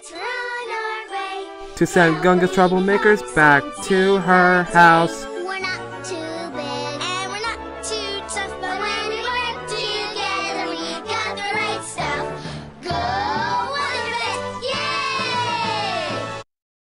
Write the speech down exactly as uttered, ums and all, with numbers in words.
let's run our way. To send Gunga's troublemakers back to her house.